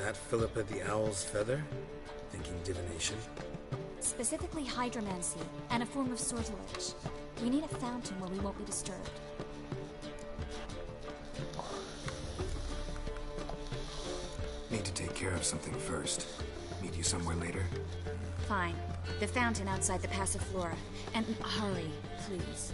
that Philippa the Owl's feather? Thinking divination? Specifically hydromancy, and a form of sortilege. We need a fountain where we won't be disturbed. Need to take care of something first. Meet you somewhere later? Fine. The fountain outside the Passiflora. And hurry, please.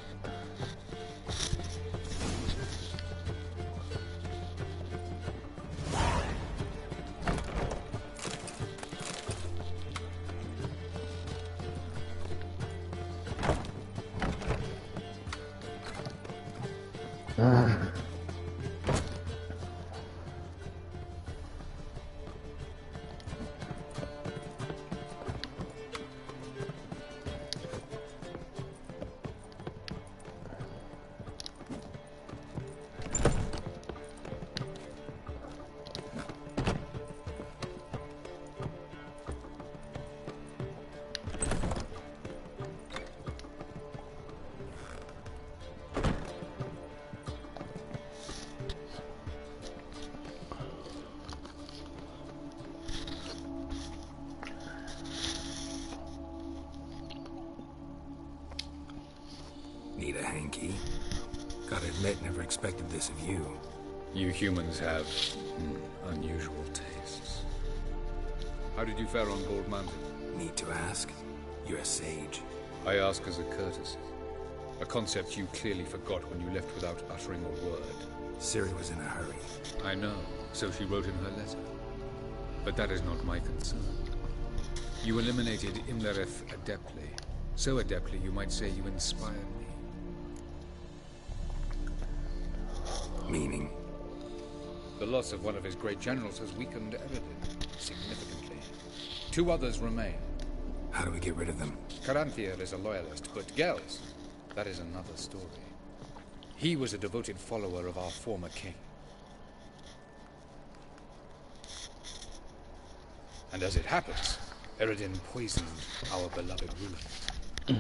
Need a hanky? Gotta admit, never expected this of you. You humans have unusual tastes. How did you fare on Gold Mountain? Need to ask? You're a sage. I ask as a courtesy. A concept you clearly forgot when you left without uttering a word. Ciri was in a hurry. I know, so she wrote in her letter. But that is not my concern. You eliminated Imlerith adeptly. So adeptly, you might say you inspired me. Meaning? The loss of one of his great generals has weakened Eredin significantly. 2 others remain. How do we get rid of them? Caranthir is a loyalist, but Gels, that is another story. He was a devoted follower of our former king. And as it happens, Eredin poisoned our beloved ruler.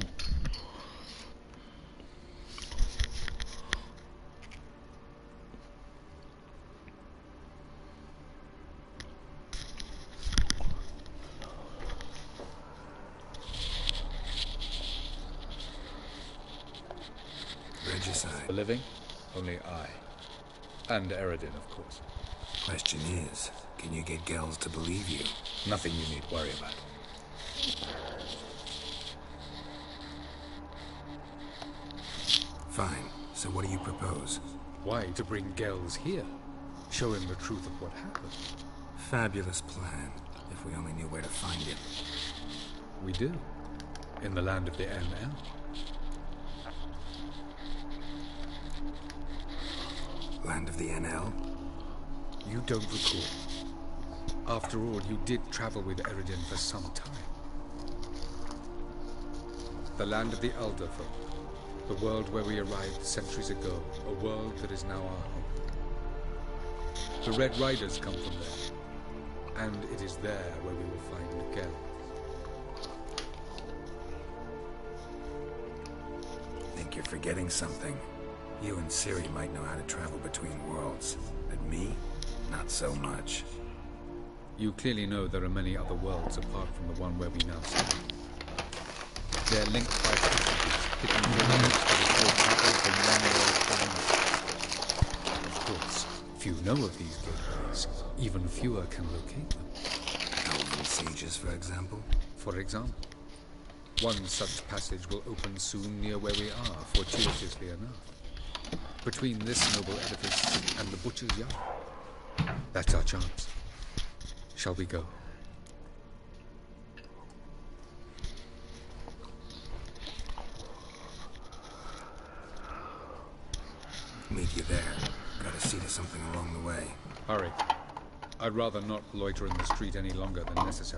Regicide. The living? Only I. And Eredin, of course. Question is, can you get Gels to believe you? Nothing you need worry about. Fine. So what do you propose? Why, to bring Gels here? Show him the truth of what happened. Fabulous plan, if we only knew where to find him. We do. In the land of the NL. Land of the NL? You don't recall. After all, you did travel with Eredin for some time. The land of the Elderfolk. The world where we arrived centuries ago. A world that is now our home. The Red Riders come from there. And it is there where we will find Gel. Think you're forgetting something. You and Ciri might know how to travel between worlds, but me? Not so much. You clearly know there are many other worlds apart from the one where we now stand. They're linked by passages, picking gateways for the whole travel from one world to another. Of course, few know of these gateways. Even fewer can locate them. Elven sages, for example? For example. One such passage will open soon near where we are, fortuitously enough. Between this noble edifice and the butcher's yard. That's our chance. Shall we go? Meet you there. Gotta see to something along the way. Hurry. I'd rather not loiter in the street any longer than necessary.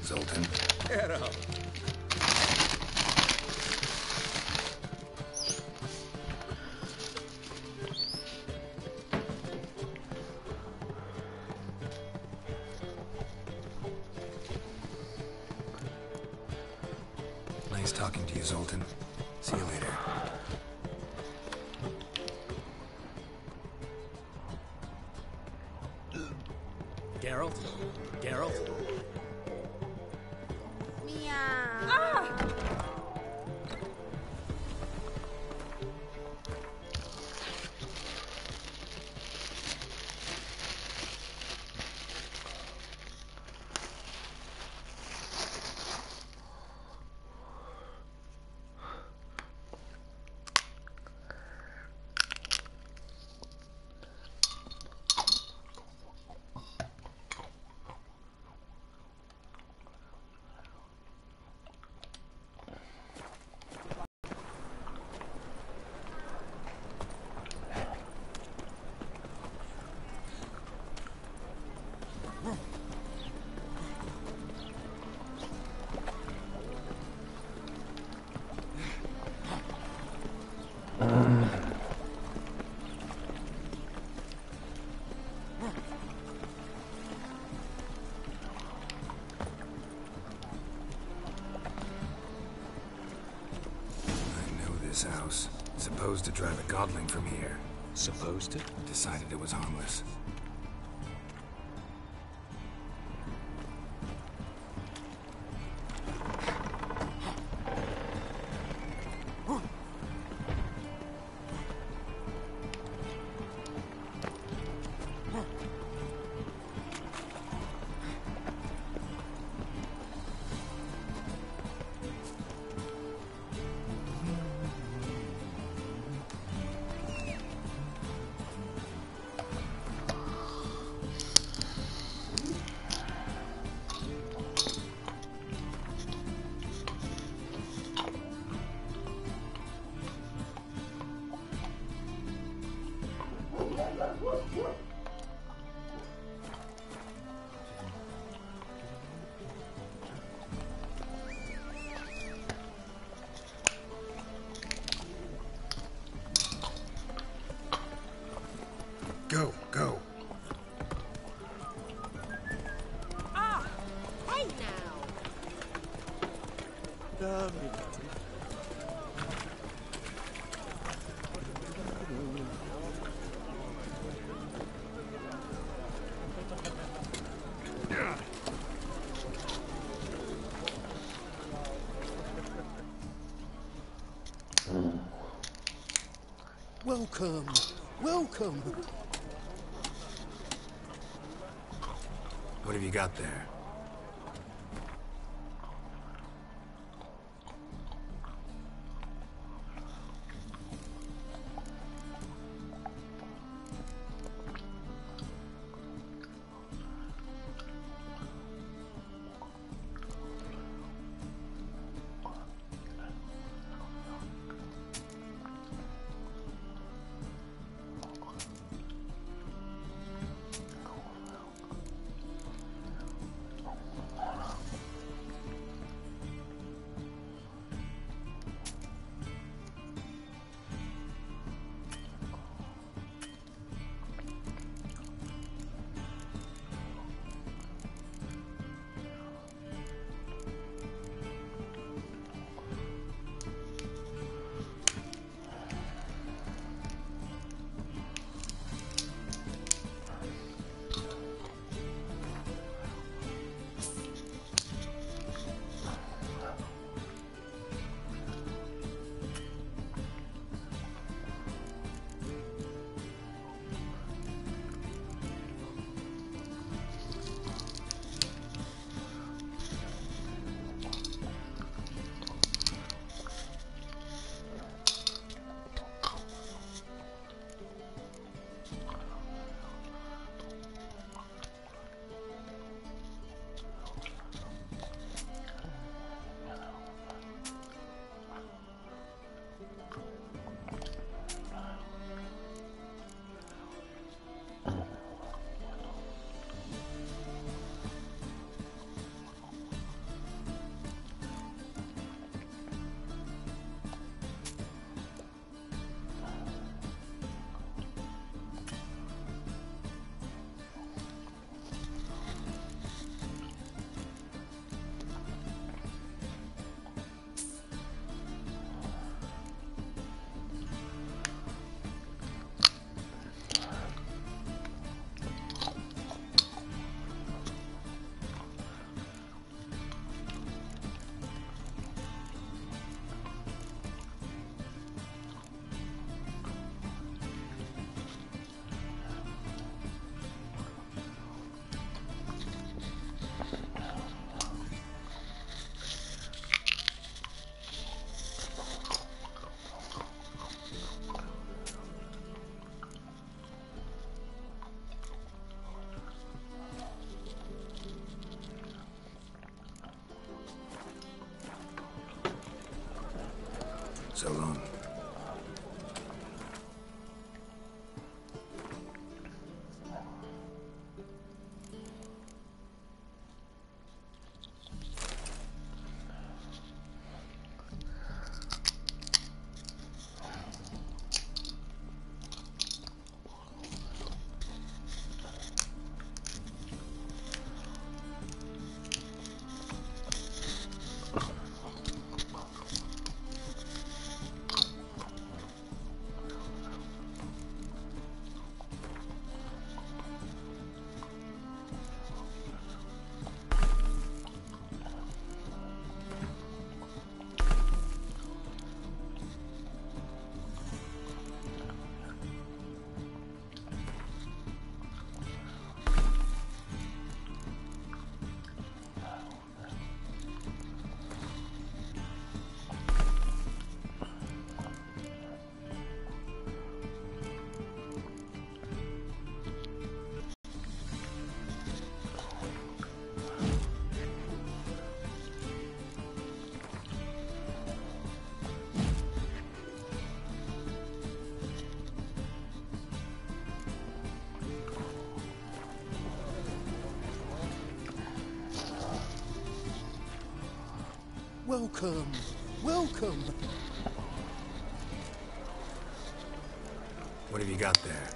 Zoltan. Get up. Nice talking to you, Zoltan. See you later. Geralt? Geralt? House. Supposed to drive a godling from here. Supposed to? Decided it was harmless. Go, go. Hey now! Welcome. Welcome. What have you got there? Welcome. Welcome. What have you got there?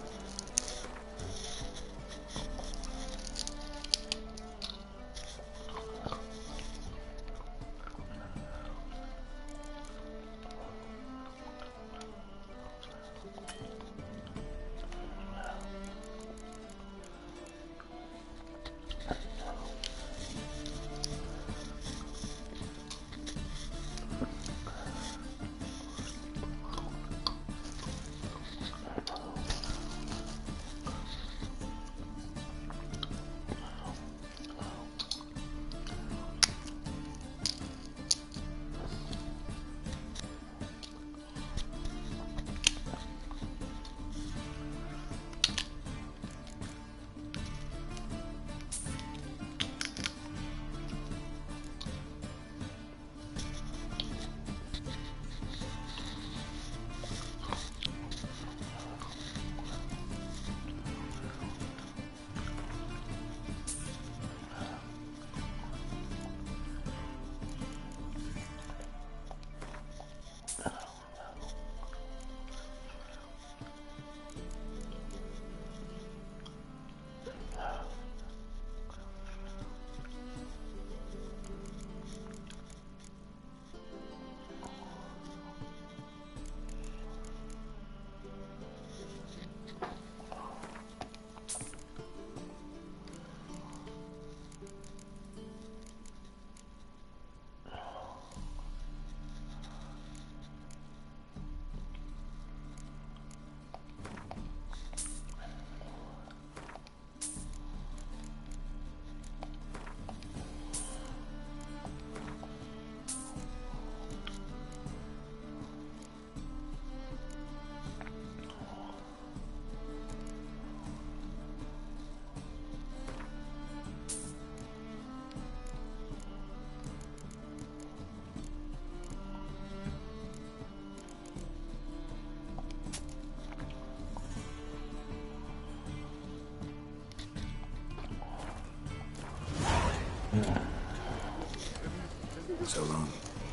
So long.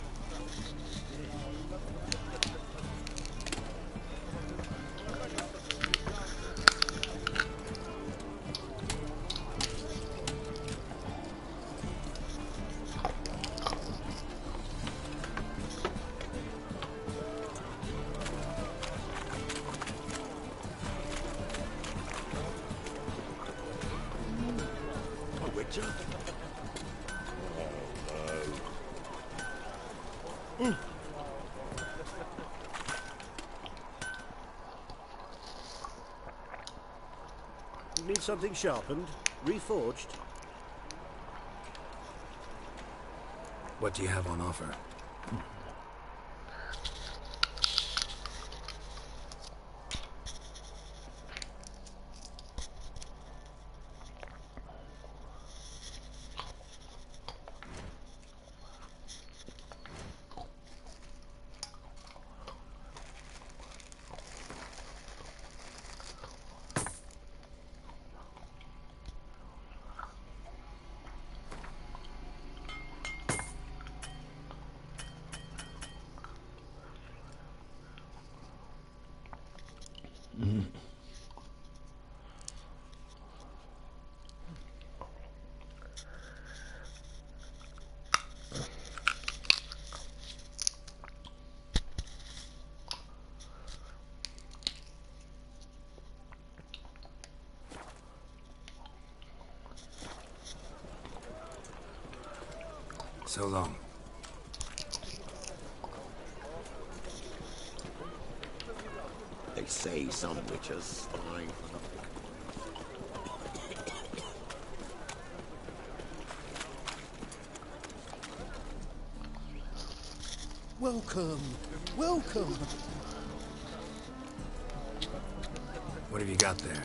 A witcher? You need something sharpened? Reforged? What do you have on offer? So long. They say some witches spy for the... Welcome. Welcome. What have you got there?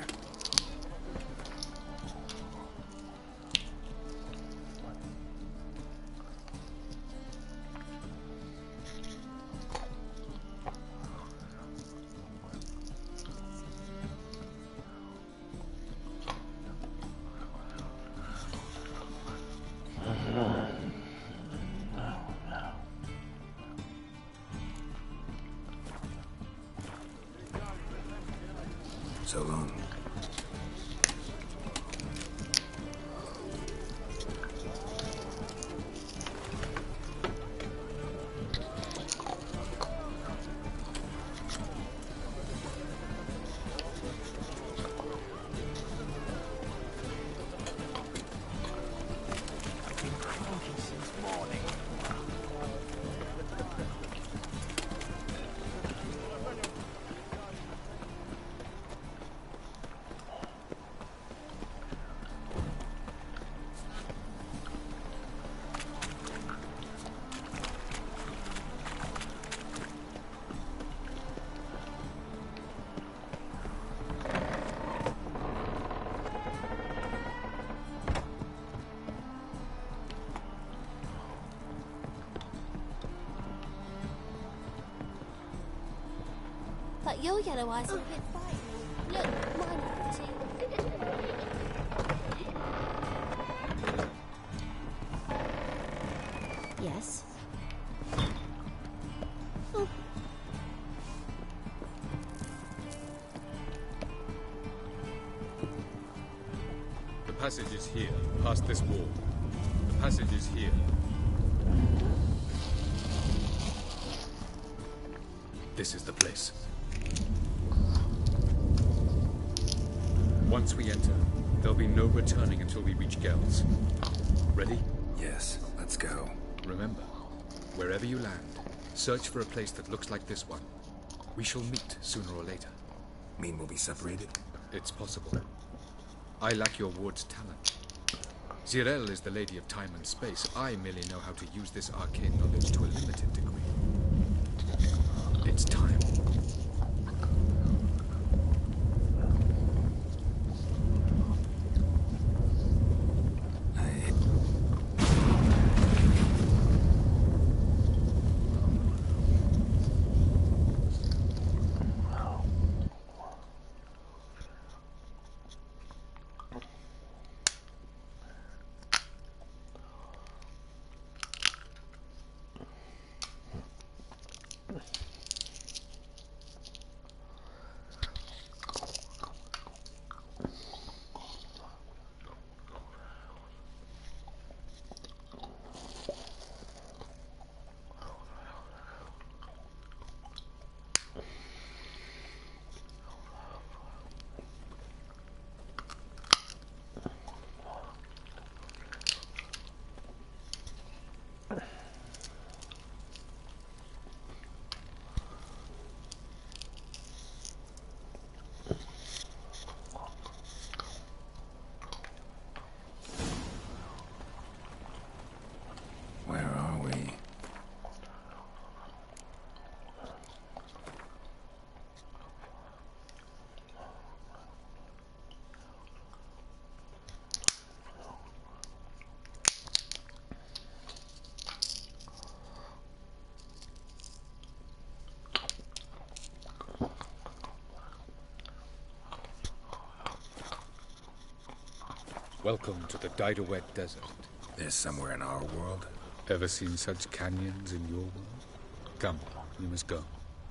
Your yellow eyes are a bit bright. Look, mine are too. Yes? The passage is here, past this wall. The passage is here. This is the place. Once we enter, there'll be no returning until we reach Gel's. Ready? Yes, let's go. Remember, wherever you land, search for a place that looks like this one. We shall meet sooner or later. Mean we'll be separated? It's possible. I lack your ward's talent. Zirel is the lady of time and space. I merely know how to use this arcane knowledge to a limited degree. It's time. Where are we? Welcome to the Didowet Desert. This somewhere in our world? Ever seen such canyons in your world? Come, we must go.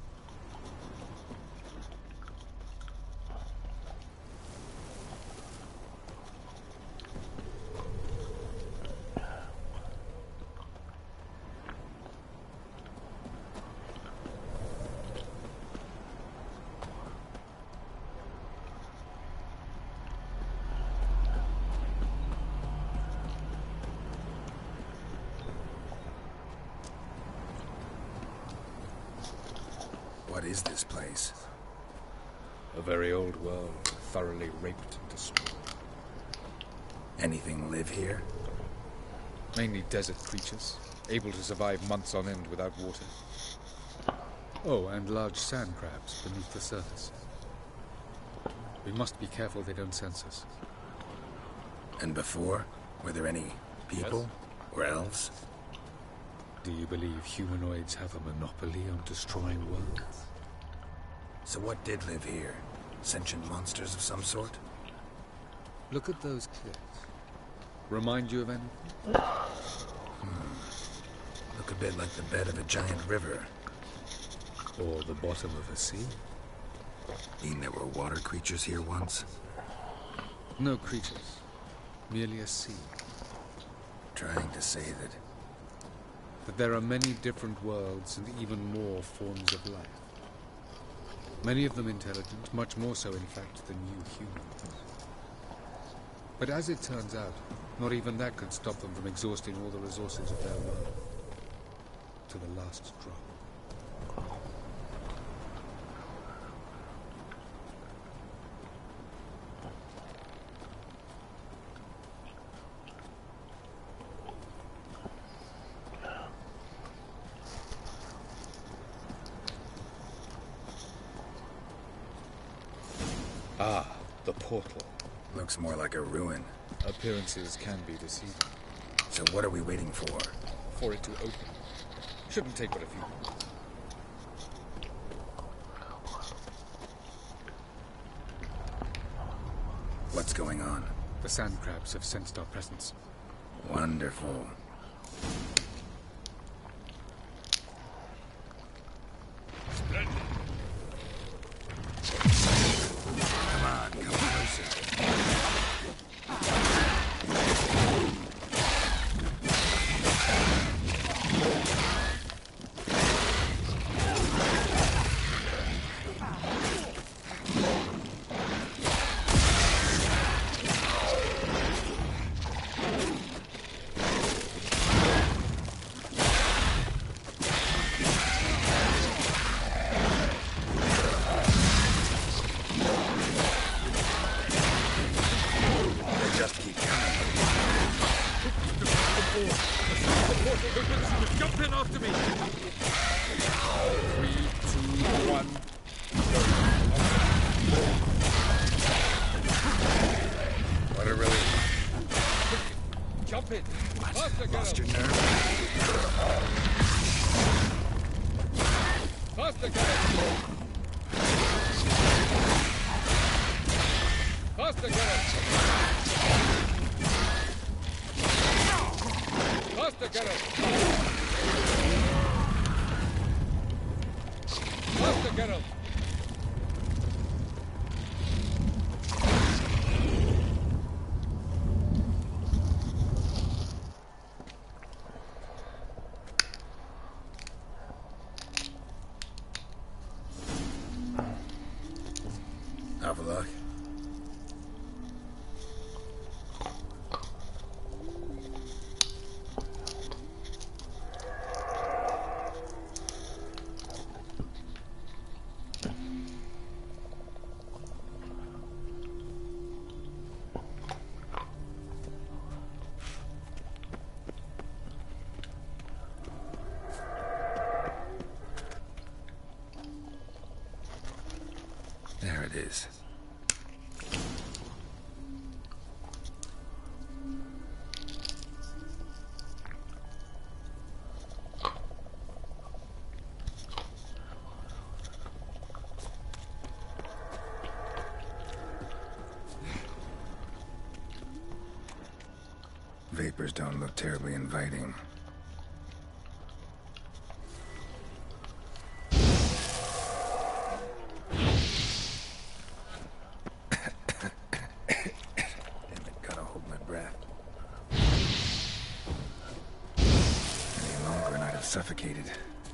What is this place? A very old world, thoroughly raped and destroyed. Anything live here? Mainly desert creatures, able to survive months on end without water. Oh, and large sand crabs beneath the surface. We must be careful they don't sense us. And before? Were there any people? Or elves? Do you believe humanoids have a monopoly on destroying worlds? So what did live here? Sentient monsters of some sort? Look at those cliffs. Remind you of anything? Look a bit like the bed of a giant river. Or the bottom of a sea? Mean there were water creatures here once? No creatures. Merely a sea. Trying to say That there are many different worlds and even more forms of life. Many of them intelligent, much more so in fact than you humans. But as it turns out, not even that could stop them from exhausting all the resources of their world. To the last drop. Ah, the portal. looks more like a ruin. Appearances can be deceiving. So what are we waiting for? For it to open. Shouldn't take but a few minutes. What's going on? The sand crabs have sensed our presence. Wonderful. Come on, come closer. Jump in after me! 3, 2, 1. What a relief. Jump in! Faster, Lost your Geralt! nerve? Faster, Geralt! Faster, Geralt! Faster, Geralt! Faster, Geralt! Avallac'h? There it is. Vapors don't look terribly inviting. Suffocated.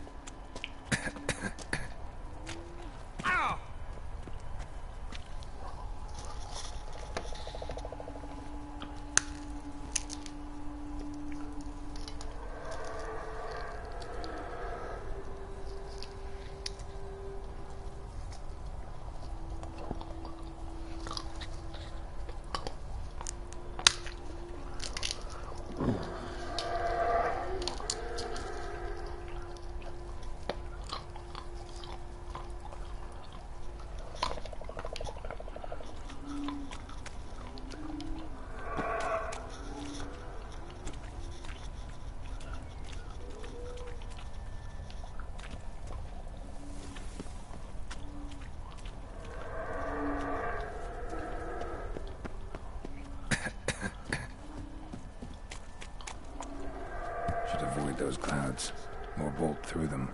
Should avoid those clouds, or bolt through them.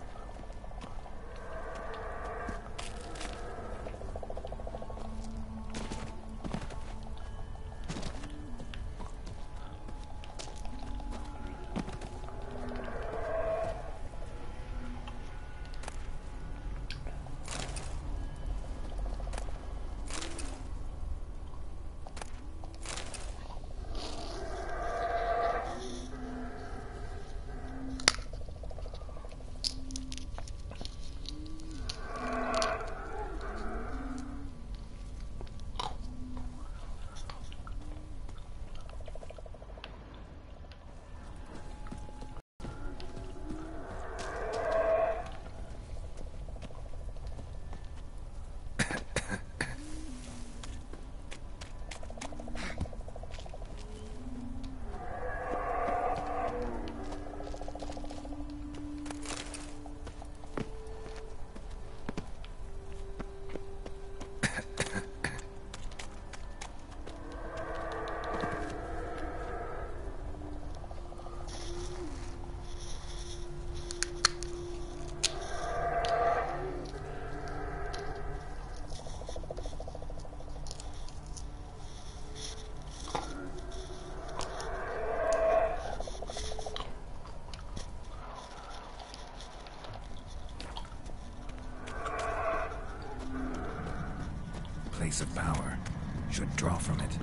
place of power. Should draw from it.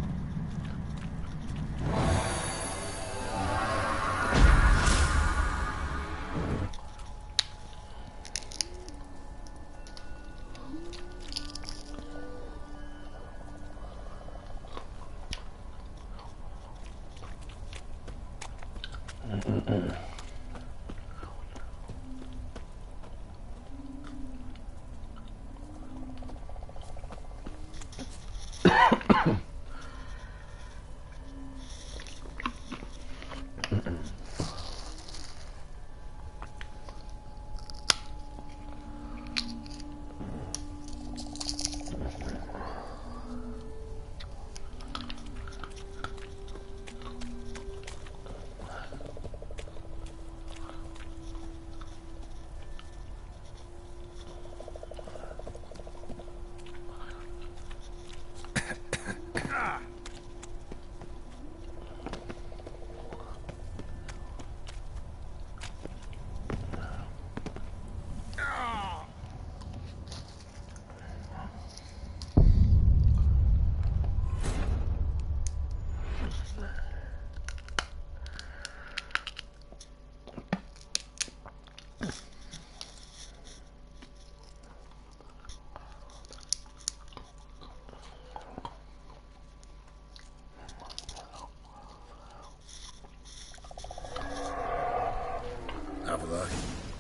Avila.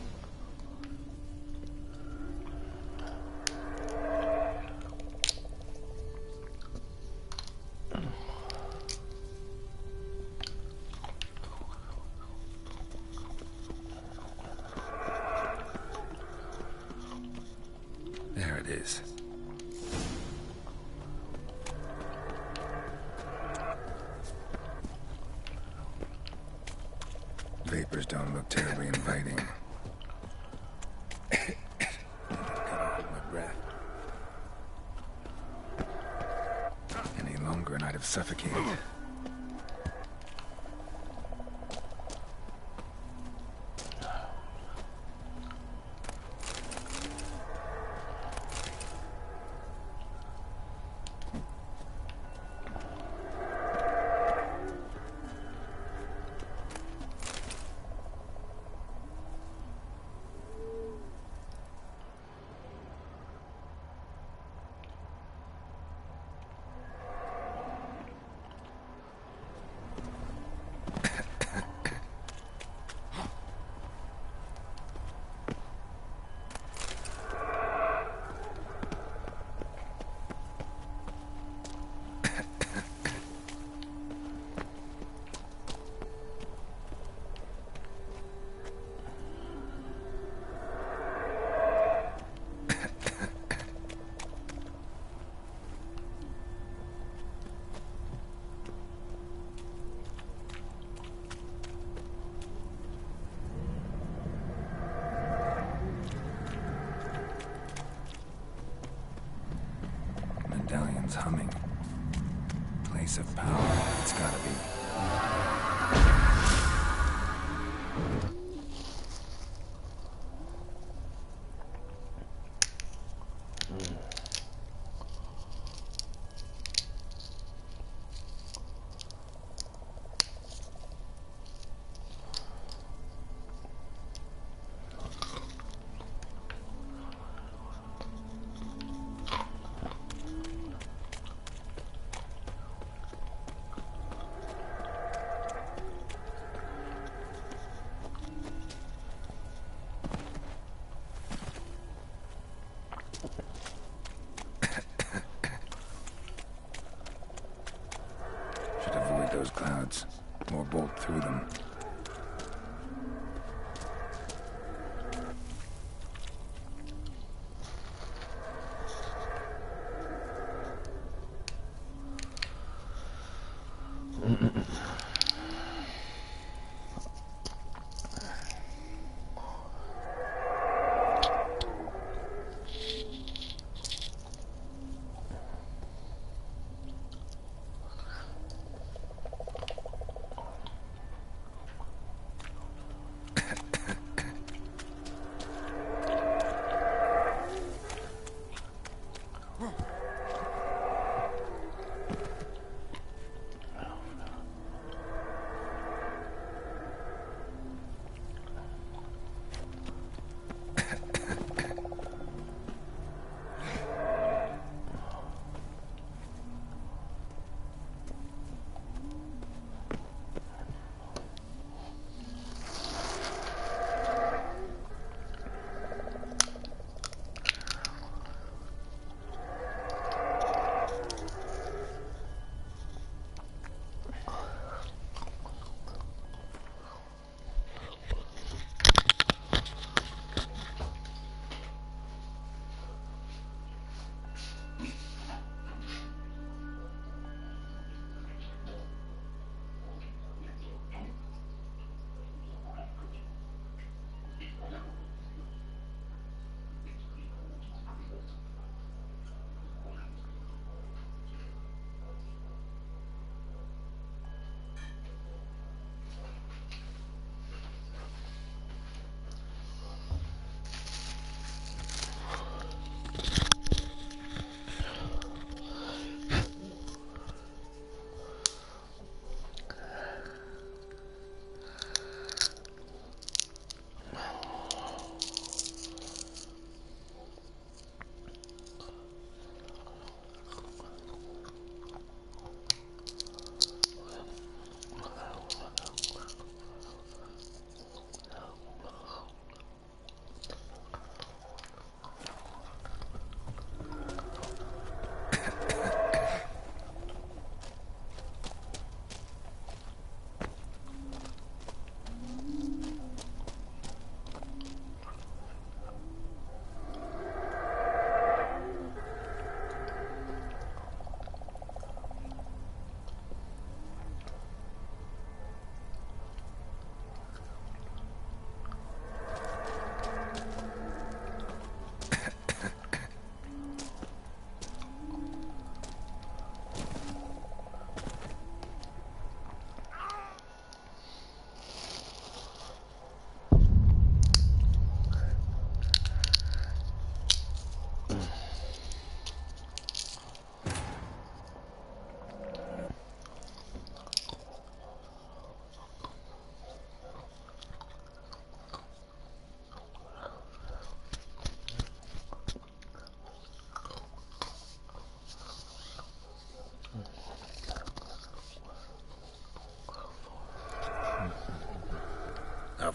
There it is. Vapors don't look terribly inviting. Gotta hold my breath. Any longer and I'd have suffocated. Medallion's humming. Place of power. It's gotta be. Should avoid those clouds, or bolt through them.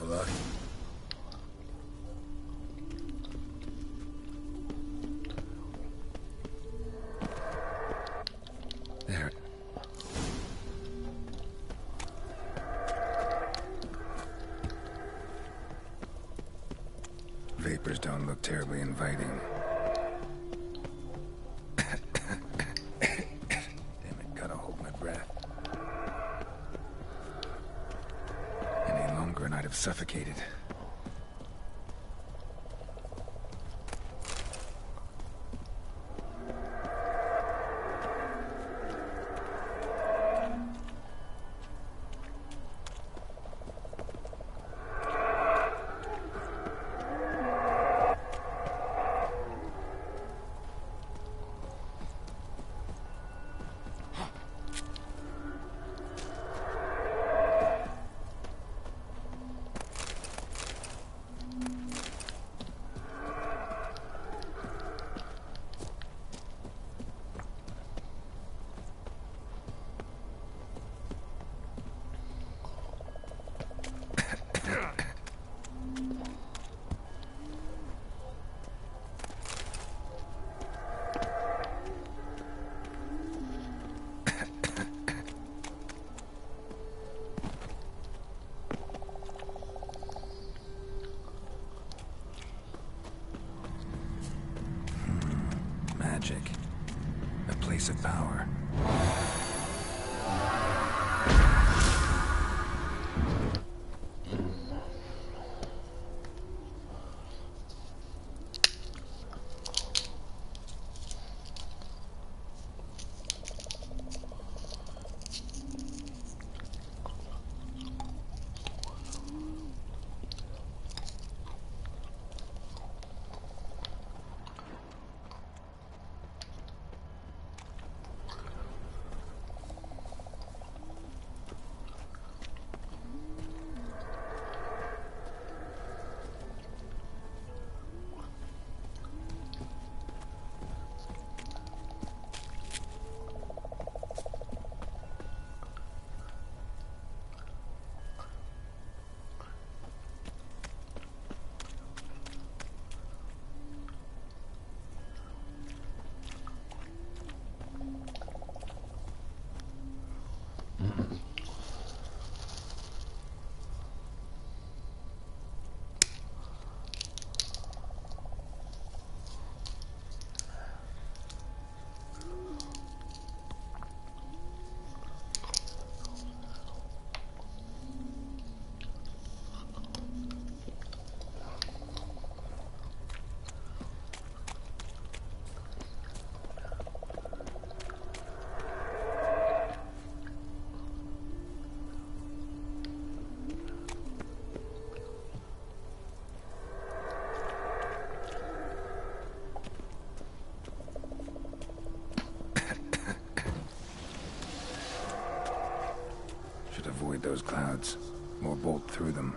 traveler. There. Vapors don't look terribly inviting. Damn it, gotta hold my breath. Any longer and I'd have suffocated. Magic. A place of power. Avoid those clouds, or bolt through them.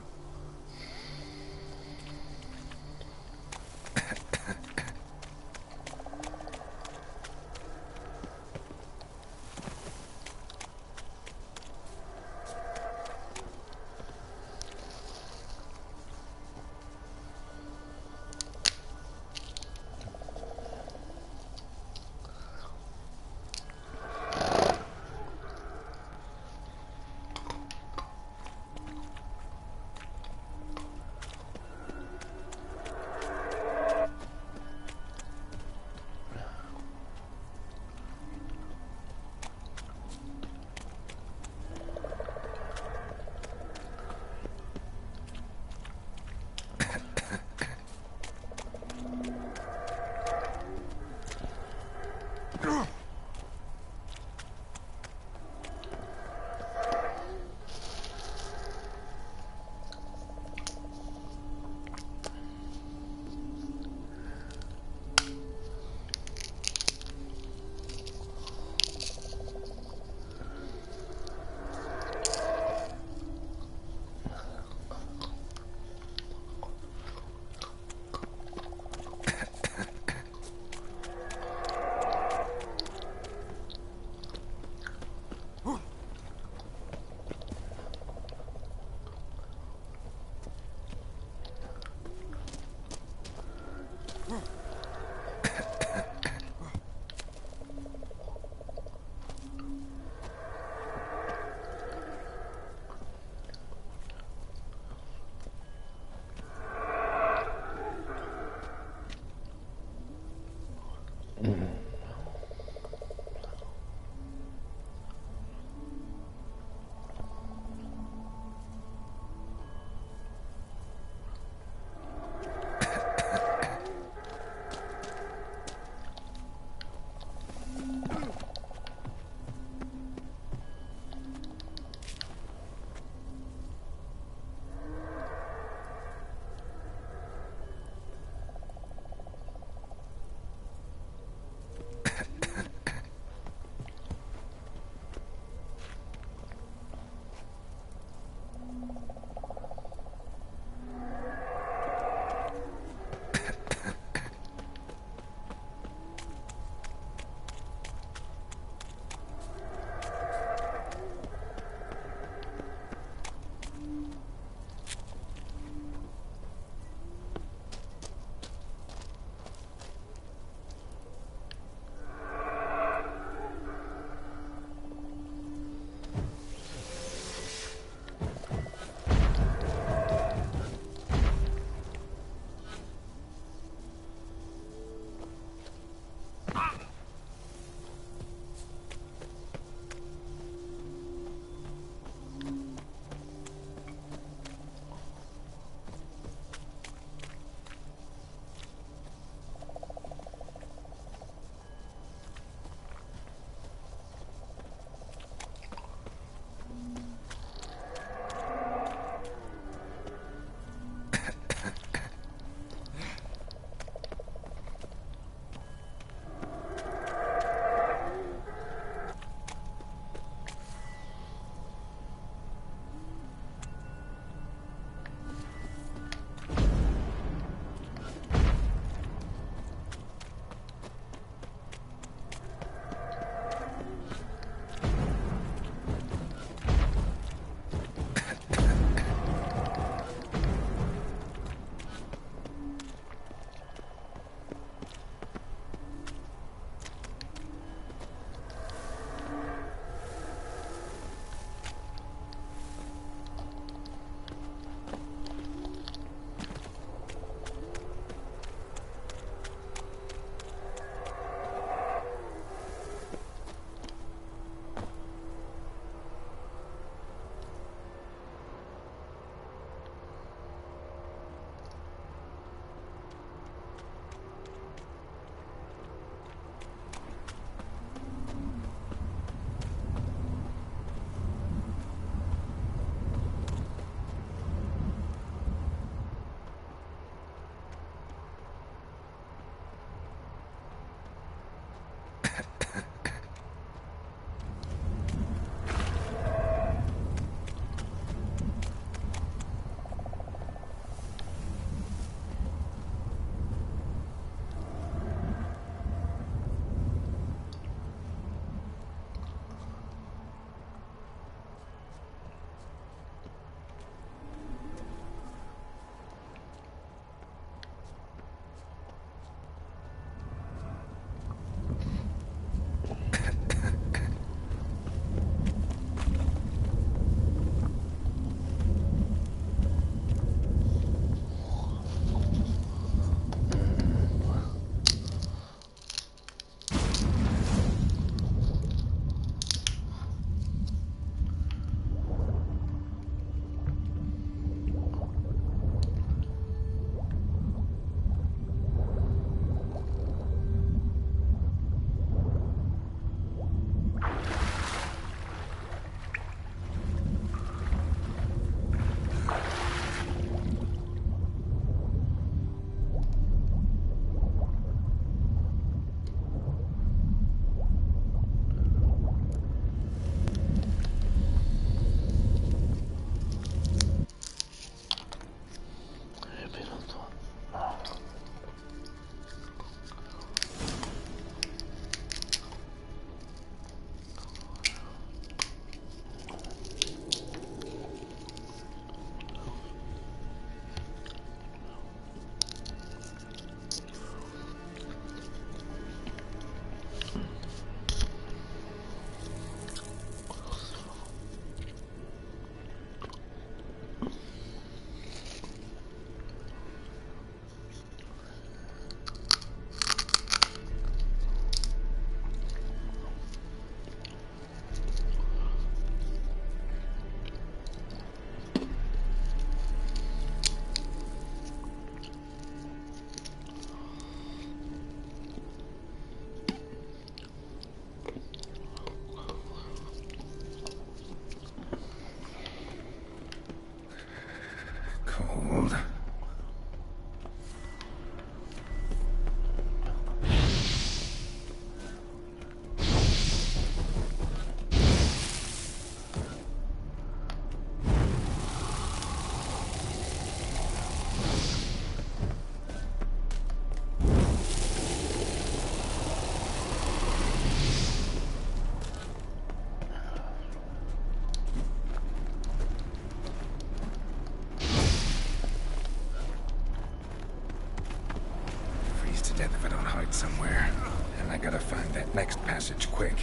gotta find that next passage quick.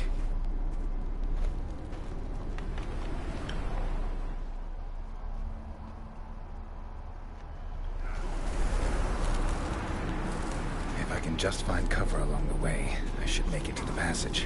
If I can just find cover along the way, I should make it to the passage.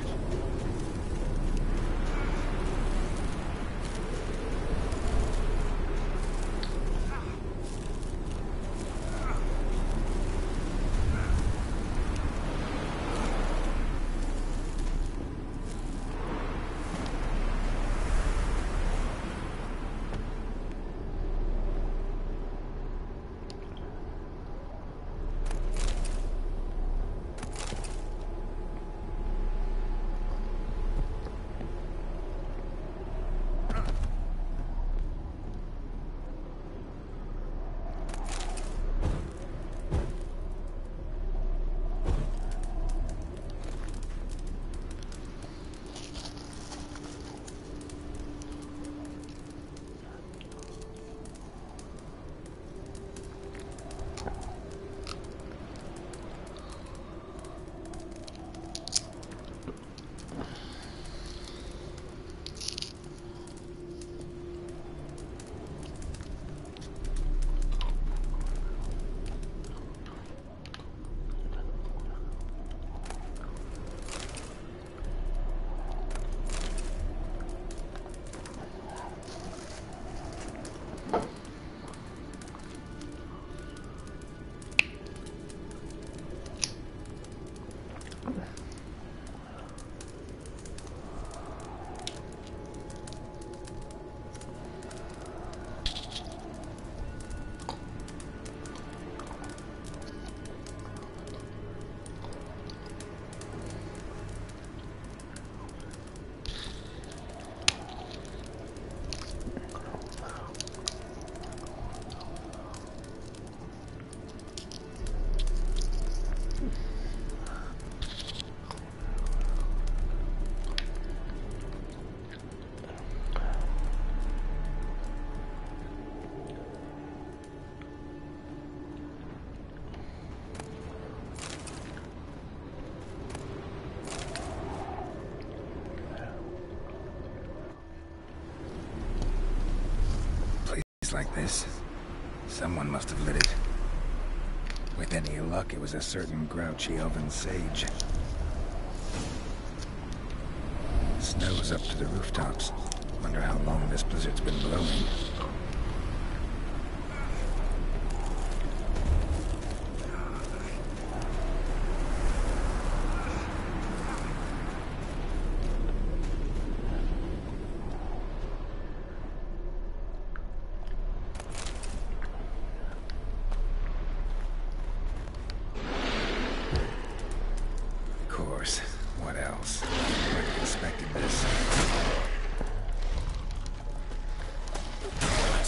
Like this. Someone must have lit it. With any luck, it was a certain grouchy elven sage. Snow's up to the rooftops. Wonder how long this blizzard's been blowing. What else? I might have expected this.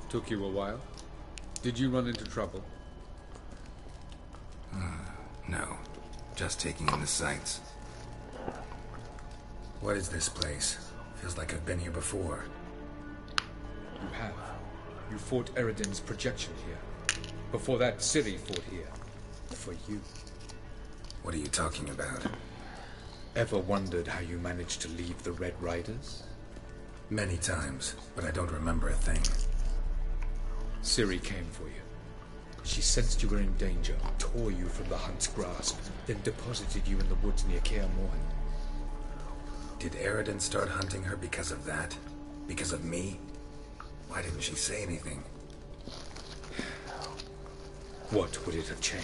Took you a while? Did you run into trouble? No. Just taking in the sights. What is this place? Feels like I've been here before. You have. You fought Eredin's projection here. Before that, Ciri fought here. For you. What are you talking about? Ever wondered how you managed to leave the Red Riders? Many times, but I don't remember a thing. Ciri came for you. She sensed you were in danger, tore you from the Hunt's grasp, then deposited you in the woods near Kaer Morhen. Did Eredin start hunting her because of that? Because of me? Why didn't she say anything? What would it have changed?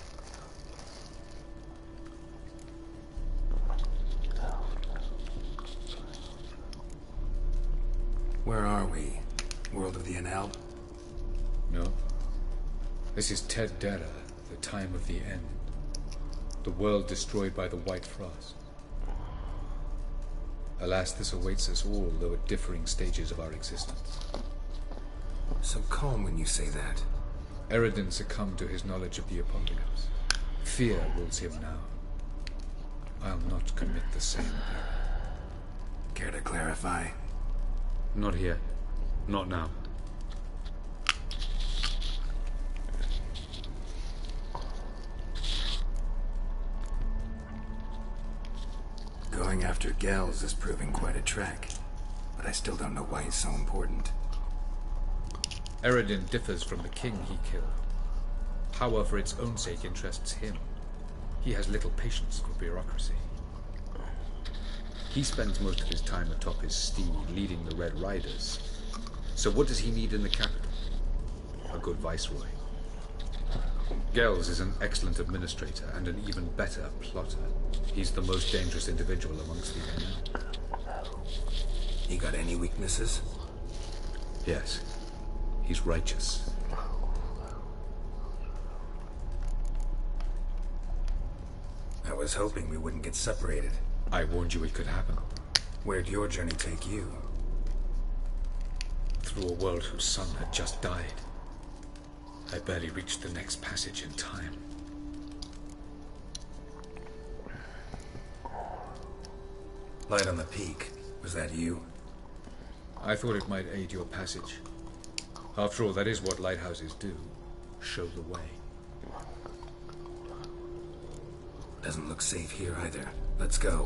Where are we? World of the Enel? No. This is Ted Dara, the time of the end. The world destroyed by the White Frost. Alas, this awaits us all, though at differing stages of our existence. So calm when you say that. Eredin succumbed to his knowledge of the apocalypse. Fear rules him now. I'll not commit the same error. Care to clarify? Not here. Not now. Going after Gels is proving quite a trek, but I still don't know why he's so important. Eredin differs from the king he killed. Power for its own sake interests him. He has little patience for bureaucracy. He spends most of his time atop his steed, leading the Red Riders. So what does he need in the capital? A good viceroy. Gels is an excellent administrator and an even better plotter. He's the most dangerous individual amongst the Enel. He got any weaknesses? Yes. He's righteous. I was hoping we wouldn't get separated. I warned you it could happen. Where'd your journey take you? Through a world whose son had just died. I barely reached the next passage in time. Light on the peak. Was that you? I thought it might aid your passage. After all, that is what lighthouses do. Show the way. Doesn't look safe here either. Let's go.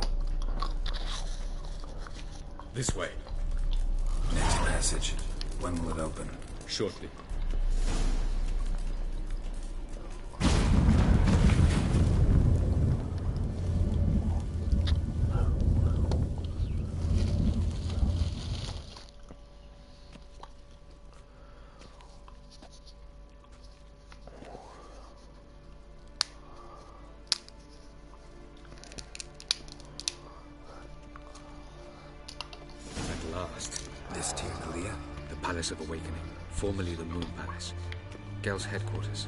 This way. Next passage. When will it open? Shortly. This Tyr Nalia? The Palace of Awakening, formerly the Moon Palace. Gel's headquarters.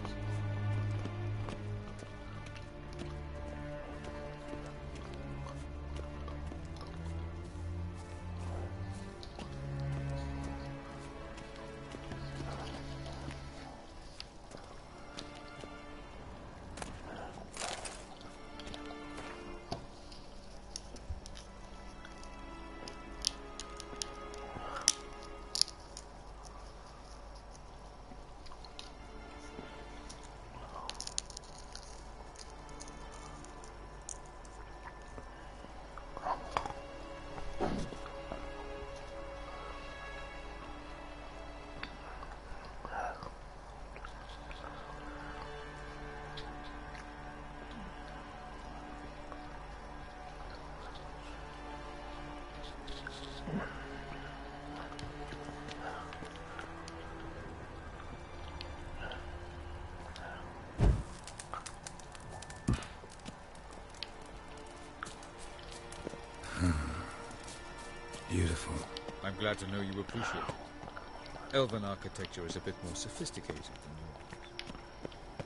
Beautiful. I'm glad to know you appreciate it. Elven architecture is a bit more sophisticated than yours.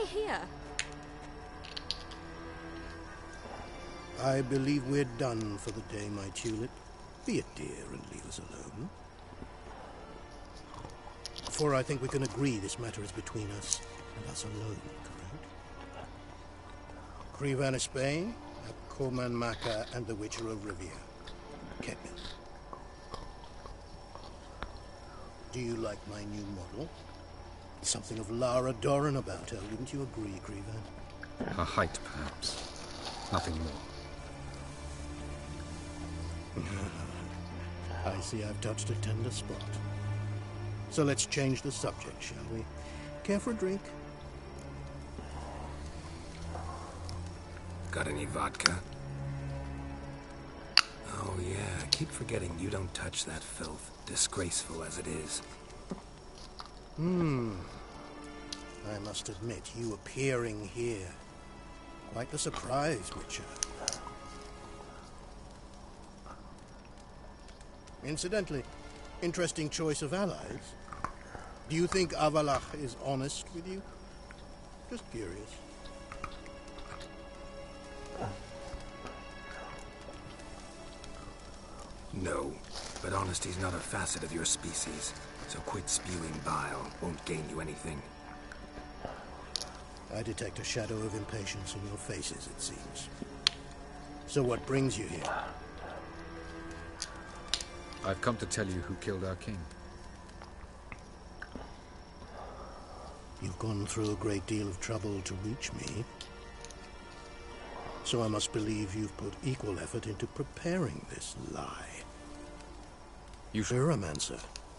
we here? I believe we're done for the day, my tulip. Be a dear and leave us alone. For I think we can agree this matter is between us and us alone, correct? Krivan of Spain, Akoman Maka, and the Witcher of Rivia. Kepin. Do you like my new model? Something of Lara Doran about her, wouldn't you agree, Krivan? Her height, perhaps. Nothing more. I see I've touched a tender spot. So let's change the subject, shall we? Care for a drink? Got any vodka? Oh yeah, I keep forgetting you don't touch that filth, disgraceful as it is. I must admit, you appearing here. Quite a surprise, Witcher. Incidentally, interesting choice of allies. Do you think Avalach is honest with you? Just curious. No, but honesty's not a facet of your species, so quit spewing bile. Won't gain you anything. I detect a shadow of impatience in your faces, it seems. So what brings you here? I've come to tell you who killed our king. You've gone through a great deal of trouble to reach me. So I must believe you've put equal effort into preparing this lie. You Pyromancer.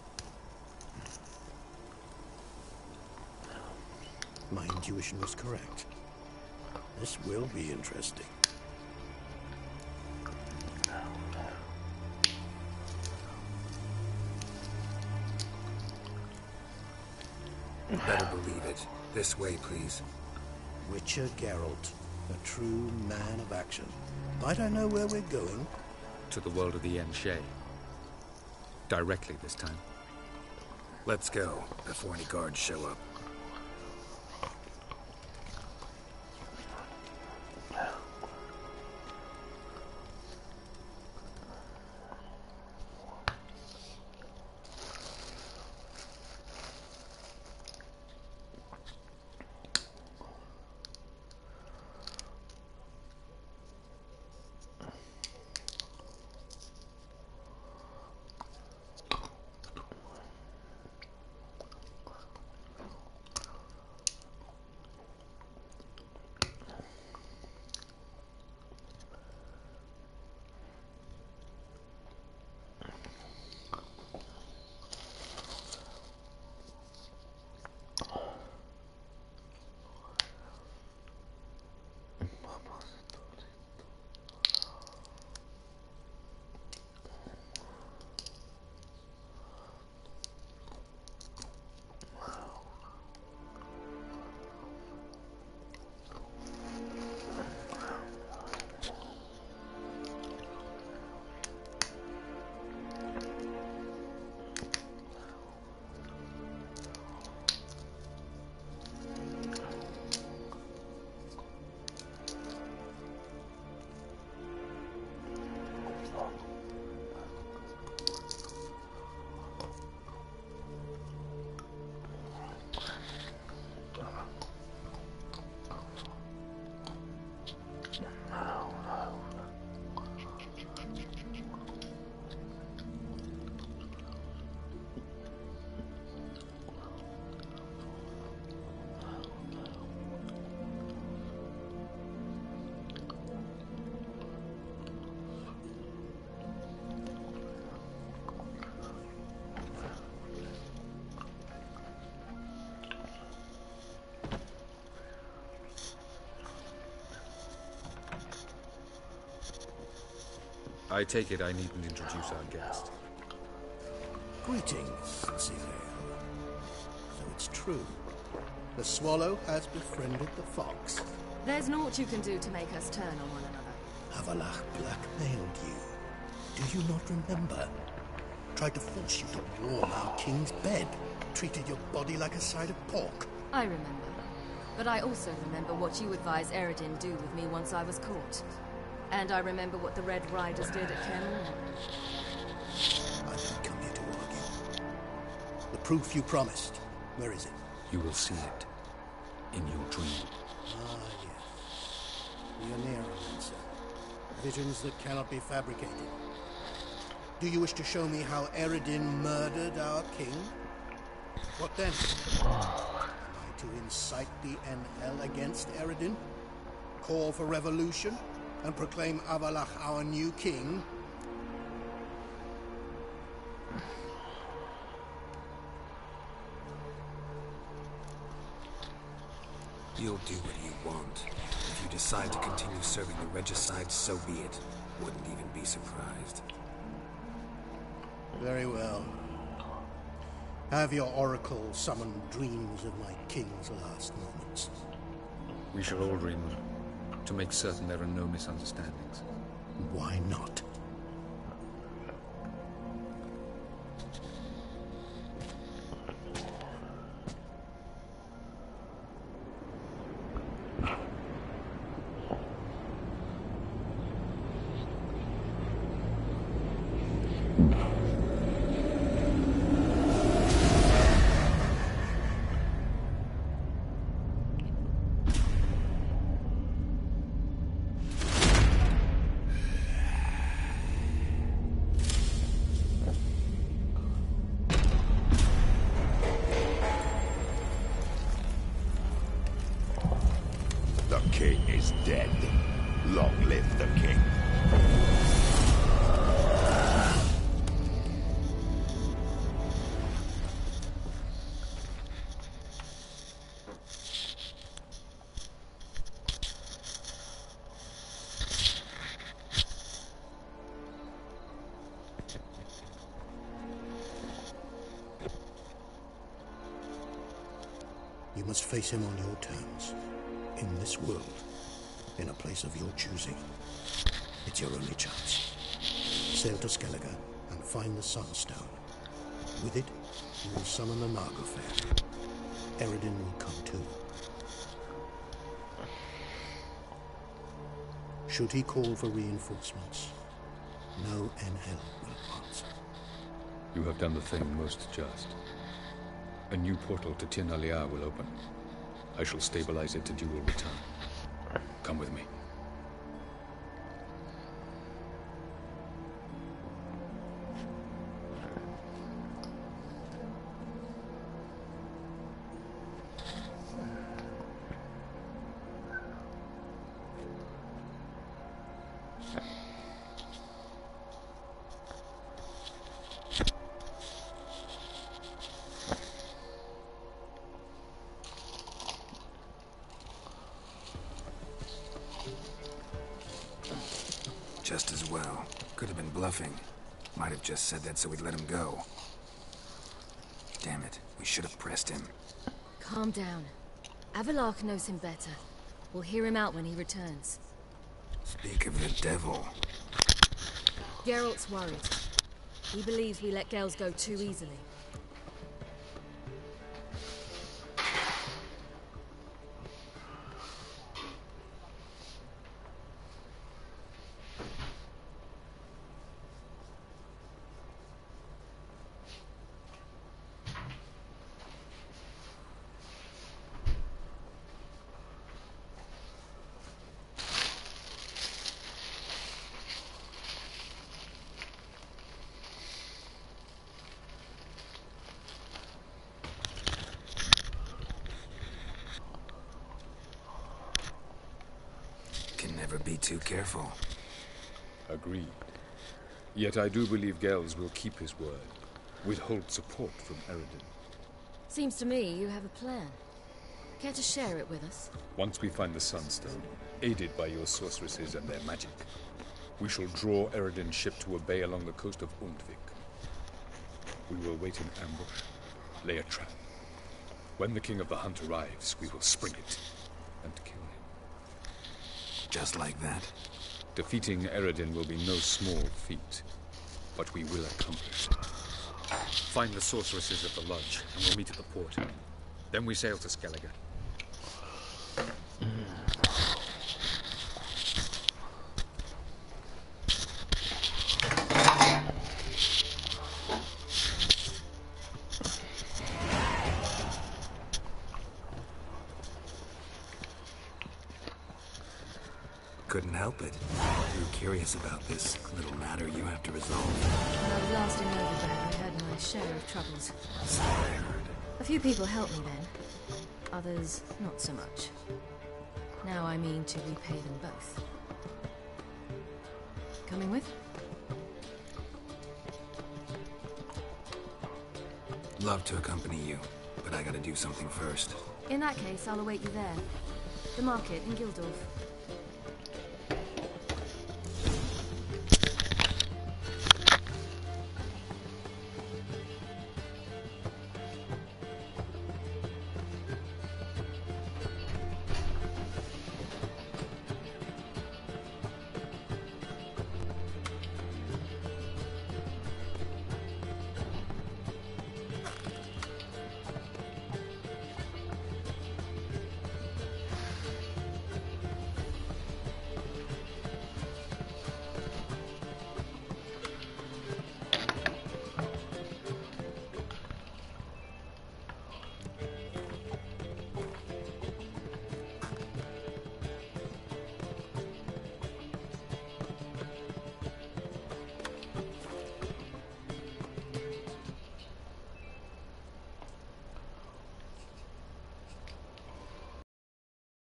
My intuition was correct. This will be interesting. Better believe it. This way, please. Witcher Geralt, a true man of action. Might I know where we're going? to the world of the Enshe. Directly this time. Let's go, before any guards show up. I take it I needn't introduce our guest. Greetings, Cyril. So it's true. The swallow has befriended the fox. There's naught you can do to make us turn on one another. Avalach blackmailed you. Do you not remember? Tried to force you to warm our king's bed. Treated your body like a side of pork. I remember. But I also remember what you advised Eredin do with me once I was caught. And I remember what the Red Riders did at Cameron. I didn't come here to argue. The proof you promised, where is it? You will see it. In your dream. Ah, yes. The Aneromancer. Visions that cannot be fabricated. Do you wish to show me how Eredin murdered our king? What then? Am I to incite the NL against Eredin? Call for revolution? And proclaim Avallac'h our new king? You'll do what you want. If you decide to continue serving the regicide, so be it. Wouldn't even be surprised. Very well. Have your oracle summon dreams of my king's last moments. We shall all dream them, to make certain there are no misunderstandings. Why not? The king is dead. Long live the king. You must face him on your terms. In this world. In a place of your choosing. It's your only chance. Sail to Skellige and find the Sunstone. With it, you will summon the Naglfar. Eredin will come too. Should he call for reinforcements, no NL will answer. You have done the thing most just. A new portal to Tir na Liar will open. I shall stabilize it and you will return. Come with me. Just as well. Could have been bluffing. Might have just said that so we'd let him go. Damn it. We should have pressed him. Calm down. Avallac'h knows him better. We'll hear him out when he returns. Speak of the devil. Geralt's worried. He believes we let Gales go too easily. Never be too careful. Agreed. Yet I do believe Gales will keep his word. Withhold support from Eredin. Seems to me you have a plan. Care to share it with us? Once we find the Sunstone, aided by your sorceresses and their magic, we shall draw Eredin's ship to a bay along the coast of Undvik. We will wait in ambush, lay a trap. When the King of the Hunt arrives, we will spring it and kill him. Just like that? Defeating Eredin will be no small feat, but we will accomplish it. Find the sorceresses at the lodge, and we'll meet at the port. Then we sail to Skellige. Couldn't help it. Grew curious about this little matter you have to resolve. When I was last in Novigrad, I had my share of troubles. So I heard. A few people helped me then. Others, not so much. Now I mean to repay them both. Coming with? Love to accompany you, but I gotta do something first. In that case, I'll await you there. The market in Gildorf.